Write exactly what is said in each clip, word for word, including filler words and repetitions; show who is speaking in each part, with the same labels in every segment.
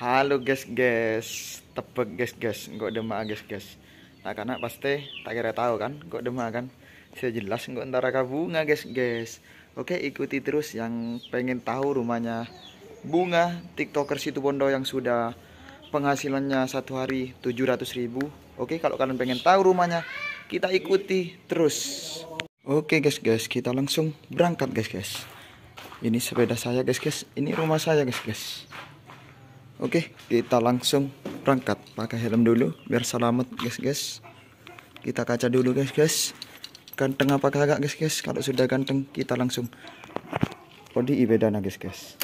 Speaker 1: Halo guys guys, tebek guys guys, kok demak guys guys. Nah karena pasti tak kira tahu kan, kok demak kan. Saya jelas kok antara bunga guys guys. Oke ikuti terus yang pengen tahu rumahnya Bunga TikToker Situbondo yang sudah penghasilannya satu hari tujuh ratus ribu. Oke kalau kalian pengen tahu rumahnya, kita ikuti terus. Oke guys guys, kita langsung berangkat guys guys. Ini sepeda saya guys guys, ini rumah saya guys guys. Oke, kita langsung berangkat. Pakai helm dulu biar selamat guys guys. Kita kaca dulu guys guys. Ganteng apa kagak guys guys? Kalau sudah ganteng kita langsung kodi ibedana guys guys.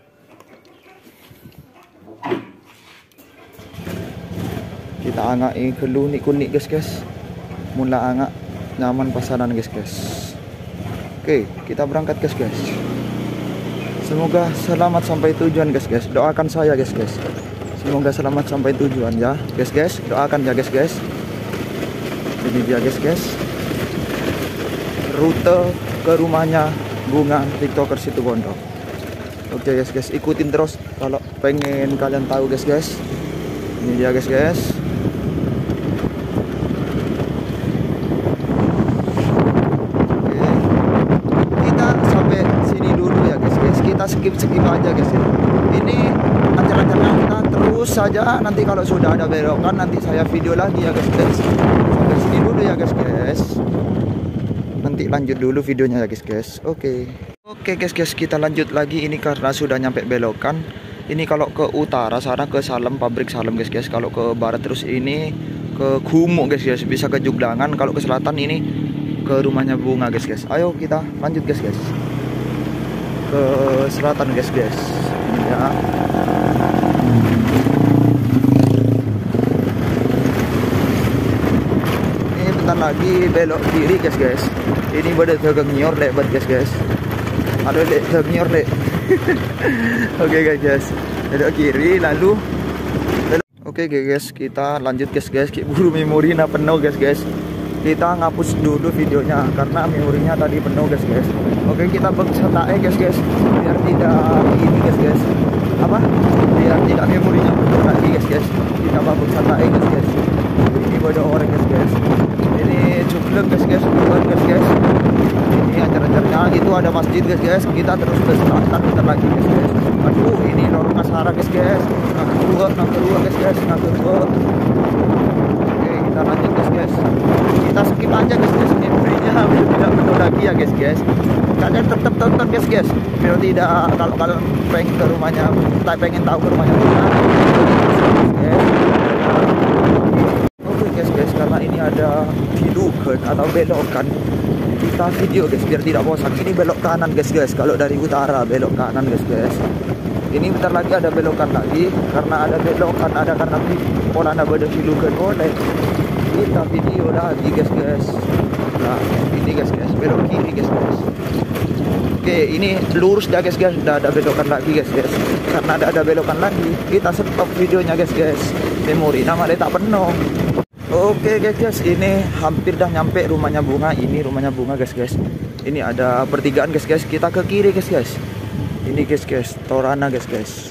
Speaker 1: Kita angai kelu nik kunik guys guys. Mula angak nyaman pasaran guys guys. Oke, kita berangkat guys guys. Semoga selamat sampai tujuan guys guys. Doakan saya guys guys. Semoga selamat sampai tujuan ya guys guys. Doakan ya guys guys. Ini dia guys guys. Rute ke rumahnya Bunga TikToker Situbondo. Oke guys guys, ikutin terus kalau pengen kalian tahu guys guys. Ini dia guys guys. Skip-skip aja guys ya. Ini acara-acara kita terus saja. Nanti kalau sudah ada belokan nanti saya video lagi ya guys guys. Sampai sini dulu ya guys guys. Nanti lanjut dulu videonya ya guys guys. Oke. Oke guys guys, kita lanjut lagi. Ini karena sudah nyampe belokan. Ini kalau ke utara sana ke Salem, pabrik Salem guys guys. Kalau ke barat terus ini ke Kumu guys guys. Bisa ke Juglangan. Kalau ke selatan ini ke rumahnya Bunga guys guys. Ayo kita lanjut guys guys. Ke selatan guys guys ya. Ini bentar lagi belok kiri guys guys. Ini pada tegenyor lebat guys guys. Ada le tegenyor le. Oke guys guys, belok kiri lalu belok. Oke guys guys, kita lanjut guys guys. Buru memori na penuh guys guys. Kita ngapus dulu videonya karena memorinya tadi penuh guys guys. Oke kita bersertai guys guys biar tidak ini guys guys apa biar tidak memorinya penuh lagi guys guys. Kita bersertai guys guys. Ini bodoh orang guys guys. Ini cukup guys guys, bukan guys guys. Ini acara-acaranya itu ada masjid guys guys. Kita terus ke selatan bentar lagi guys guys. Aduh ini lorong Kasara guys guys. Nah kedua, nah kedua guys guys, nah kedua. Kita lanjut guys guys. Kita skip aja guys guys. Ini berinya hampir tidak penuh lagi ya guys guys. Kalian tetap tonton guys guys. Biar tidak kalau kalian pengen ke rumahnya, tak pengen tahu ke rumahnya Bunga. Oke guys guys, karena ini ada hidupan atau belokan, kita video guys biar tidak bosan. Ini belok kanan guys guys. Kalau dari utara belok kanan guys guys. Ini bentar lagi ada belokan lagi karena ada belokan ada karena pola ada pada hidupan oleh. Kita video lagi guys guys. Nah ini guys guys belok kiri guys guys. Oke ini lurus dah guys guys. Udah ada belokan lagi guys guys. Karena ada ada belokan lagi kita stop videonya guys guys. Memori nama dia tak penuh. Oke guys guys, ini hampir dah nyampe rumahnya Bunga. Ini rumahnya Bunga guys guys. Ini ada pertigaan guys guys. Kita ke kiri guys guys. Ini guys guys, Torana guys guys.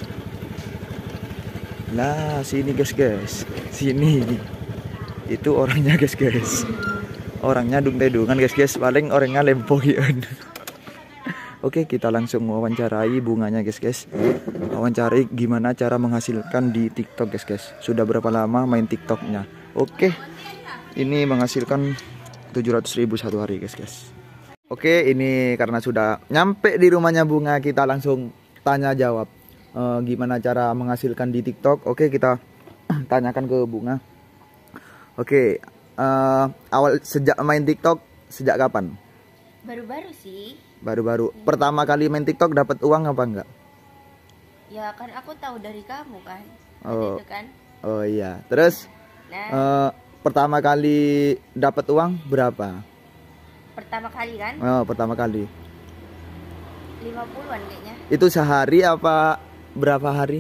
Speaker 1: Lah sini guys guys. Sini. Itu orangnya guys guys. Orangnya dung tedungan guys guys. Paling orangnya lempohian. Oke kita langsung wawancarai Bunganya guys guys. Wawancarai gimana cara menghasilkan di TikTok guys guys. Sudah berapa lama main TikToknya. Oke ini menghasilkan tujuh ratus ribu satu hari guys guys. Oke ini karena sudah nyampe di rumahnya Bunga, kita langsung tanya jawab e, gimana cara menghasilkan di TikTok. Oke kita tanyakan ke Bunga. Oke uh, awal sejak main TikTok sejak kapan?
Speaker 2: Baru-baru sih. Baru-baru.
Speaker 1: Hmm. Pertama kali main TikTok dapat uang apa enggak?
Speaker 2: Ya kan aku tahu dari kamu kan.
Speaker 1: Oh.
Speaker 2: Itu kan.
Speaker 1: Oh iya. Terus nah. uh, pertama kali dapat uang berapa?
Speaker 2: Pertama kali kan?
Speaker 1: Oh pertama kali.
Speaker 2: lima puluhan kayaknya.
Speaker 1: Itu sehari apa berapa hari?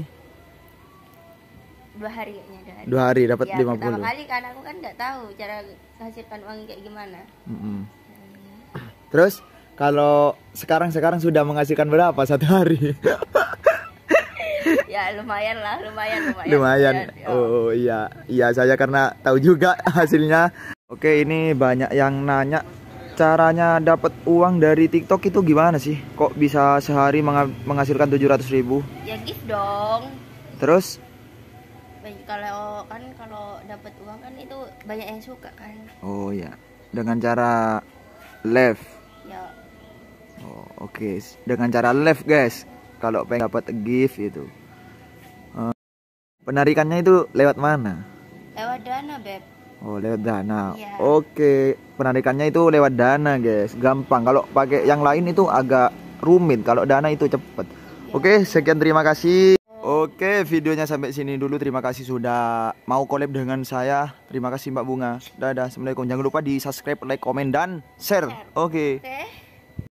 Speaker 2: Dua hari kayaknya. Dua hari,
Speaker 1: Dua hari dapat
Speaker 2: ya,
Speaker 1: lima puluh.
Speaker 2: Pertama kali kan aku kan nggak tahu cara menghasilkan uang kayak gimana.
Speaker 1: Mm-hmm. Terus kalau sekarang-sekarang sudah menghasilkan berapa satu hari?
Speaker 2: Ya Ya lumayan lah, lumayan, lumayan.
Speaker 1: Lumayan.
Speaker 2: Ya.
Speaker 1: Oh iya, iya saya karena tahu juga hasilnya. Oke, ini banyak yang nanya caranya dapat uang dari TikTok itu gimana sih? Kok bisa sehari menga- menghasilkan tujuh ratus ribu?
Speaker 2: Ya gift dong.
Speaker 1: Terus?
Speaker 2: Banyak- Kalau kan kalau dapat uang kan itu banyak yang suka kan.
Speaker 1: Oh iya, dengan cara live.
Speaker 2: Ya.
Speaker 1: Oh, oke, dengan cara live guys. Kalau pengen dapat gift itu. Eh, penarikannya itu lewat mana?
Speaker 2: Lewat Dana, Beb.
Speaker 1: Oh, lewat Dana.
Speaker 2: Iya.
Speaker 1: Oke, penarikannya itu lewat Dana, guys. Gampang. Kalau pakai yang lain itu agak rumit. Kalau Dana itu cepet.
Speaker 2: Ya.
Speaker 1: Oke, sekian terima kasih. Oke, videonya sampai sini dulu. Terima kasih sudah mau collab dengan saya. Terima kasih Mbak Bunga. Dadah. Assalamualaikum. Jangan lupa di subscribe, like, komen, dan share.
Speaker 2: Share.
Speaker 1: Oke.
Speaker 2: Oke.